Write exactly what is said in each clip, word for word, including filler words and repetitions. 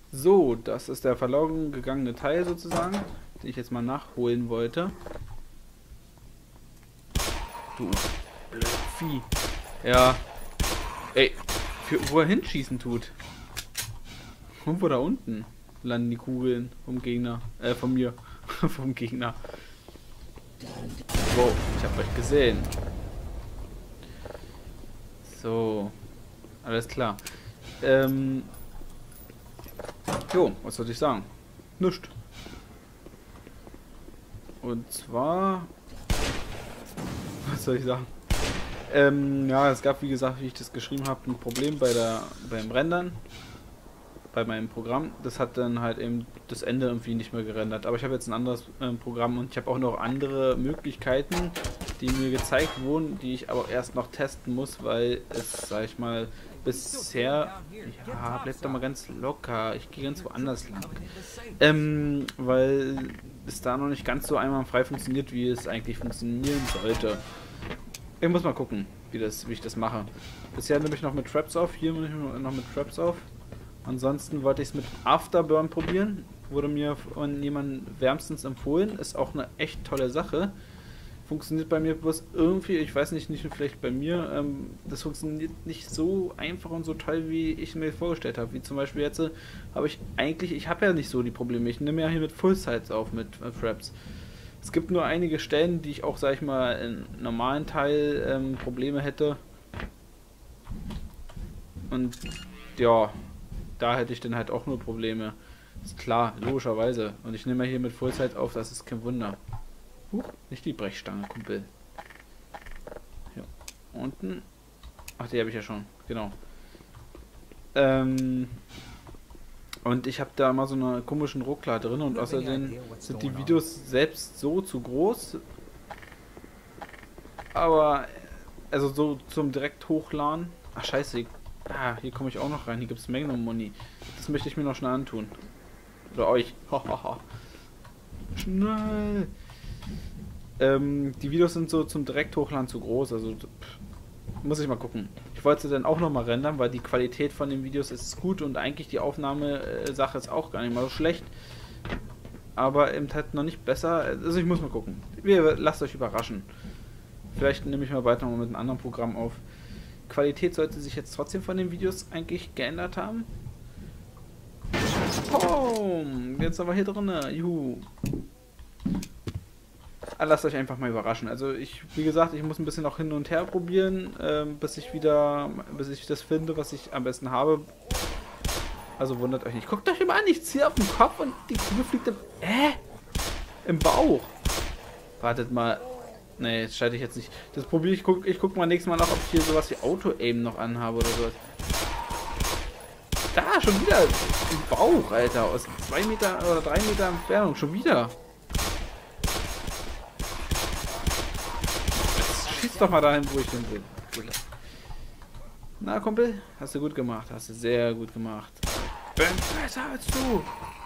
So, das ist der verloren gegangene Teil sozusagen, den ich jetzt mal nachholen wollte. Du blöd Vieh. Ja. Ey, für, wo er hinschießen tut. Irgendwo da unten landen die Kugeln vom Gegner. Äh, von mir. Vom Gegner. Wow, ich hab euch gesehen. So. Alles klar. Ähm. Jo, was soll ich sagen? Nischt. Und zwar... Was soll ich sagen? Ähm, ja, es gab, wie gesagt, wie ich das geschrieben habe, ein Problem bei der, beim Rendern. Bei meinem Programm. Das hat dann halt eben das Ende irgendwie nicht mehr gerendert. Aber ich habe jetzt ein anderes äh, Programm und ich habe auch noch andere Möglichkeiten, die mir gezeigt wurden, die ich aber erst noch testen muss, weil es, sag ich mal, bisher... Ja, bleibt doch mal ganz locker. Ich gehe ganz woanders lang. Ähm, weil es da noch nicht ganz so einwandfrei funktioniert, wie es eigentlich funktionieren sollte. Ich muss mal gucken, wie, das, wie ich das mache. Bisher nehme ich noch mit Traps auf. Hier nehme ich noch mit Traps auf. Ansonsten wollte ich es mit Afterburn probieren. Wurde mir von jemandem wärmstens empfohlen. Ist auch eine echt tolle Sache. Funktioniert bei mir bloß irgendwie, ich weiß nicht, nicht nur vielleicht bei mir, ähm, das funktioniert nicht so einfach und so toll, wie ich mir vorgestellt habe. Wie zum Beispiel jetzt äh, habe ich eigentlich, ich habe ja nicht so die Probleme. Ich nehme ja hier mit Full Sites auf, mit äh, Fraps. Es gibt nur einige Stellen, die ich auch, sag ich mal, im normalen Teil ähm, Probleme hätte. Und ja, da hätte ich dann halt auch nur Probleme. Ist klar, logischerweise. Und ich nehme ja hier mit Fullzeit auf, das ist kein Wunder. Huch, nicht die Brechstange, Kumpel. Hier unten. Ach, die habe ich ja schon, genau. Ähm, und ich habe da mal so eine komischen Ruckler drin und außerdem sind die Videos selbst so zu groß. Aber, also so zum direkt hochladen. Ach scheiße, ah, hier komme ich auch noch rein. Hier gibt es Magnum Money. Das möchte ich mir noch schnell antun. Oder euch. Schnell. Ähm, die Videos sind so zum direkt hochladen zu groß. Also pff, muss ich mal gucken. Ich wollte dann auch noch mal rendern, weil die Qualität von den Videos ist gut und eigentlich die Aufnahmesache ist auch gar nicht mal so schlecht. Aber eben halt noch nicht besser. Also ich muss mal gucken. Wir, lasst euch überraschen. Vielleicht nehme ich mal weiter mal mit einem anderen Programm auf. Qualität sollte sich jetzt trotzdem von den Videos eigentlich geändert haben. Boom! Jetzt sind wir hier drin. Juhu. Lasst euch einfach mal überraschen. Also ich, wie gesagt, ich muss ein bisschen noch hin und her probieren, ähm, bis ich wieder, bis ich das finde, was ich am besten habe. Also wundert euch nicht. Guckt euch immer an, ich ziehe auf den Kopf und die Kugel fliegt im, äh, im Bauch. Wartet mal. Nee, das schalte ich jetzt nicht. Das probiere ich. Guck, ich guck mal nächstes Mal nach, ob ich hier sowas wie Auto-Aim noch anhabe oder sowas. Da, schon wieder im Bauch, Alter. Aus zwei Meter oder drei Meter Entfernung. Schon wieder. Jetzt schieß doch mal dahin, wo ich hin will. Na, Kumpel? Hast du gut gemacht. Hast du sehr gut gemacht. Bin besser als du.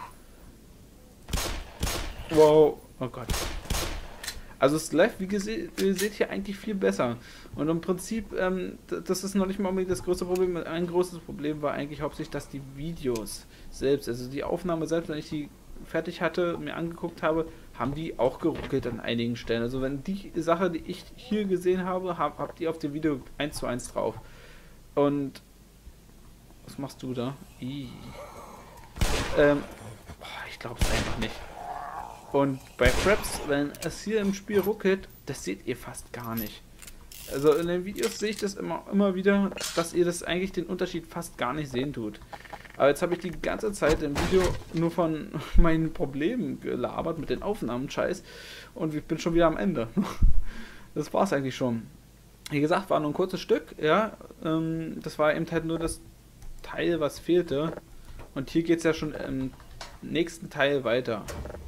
Wow. Oh Gott. Also es läuft, wie ihr seht, hier eigentlich viel besser. Und im Prinzip, ähm, das ist noch nicht mal unbedingt das größte Problem. Ein großes Problem war eigentlich hauptsächlich, dass die Videos selbst, also die Aufnahme selbst, wenn ich die fertig hatte, mir angeguckt habe, haben die auch geruckelt an einigen Stellen. Also wenn die Sache, die ich hier gesehen habe, hab, habt ihr auf dem Video eins zu eins drauf. Und was machst du da? Ih. Ähm, ich glaube es einfach nicht. Und bei Fraps, wenn es hier im Spiel ruckelt, das seht ihr fast gar nicht. Also in den Videos sehe ich das immer, immer wieder, dass ihr das eigentlich den Unterschied fast gar nicht sehen tut. Aber jetzt habe ich die ganze Zeit im Video nur von meinen Problemen gelabert mit den Aufnahmen, Scheiß. Und ich bin schon wieder am Ende. Das war es eigentlich schon. Wie gesagt, war nur ein kurzes Stück, ja. Ähm, das war eben halt nur das Teil, was fehlte. Und hier geht es ja schon im nächsten Teil weiter.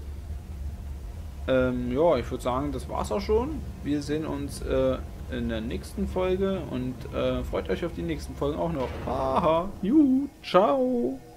Ähm, ja, ich würde sagen, das war's auch schon. Wir sehen uns äh, in der nächsten Folge und äh, freut euch auf die nächsten Folgen auch noch. Haha, juhu, ciao.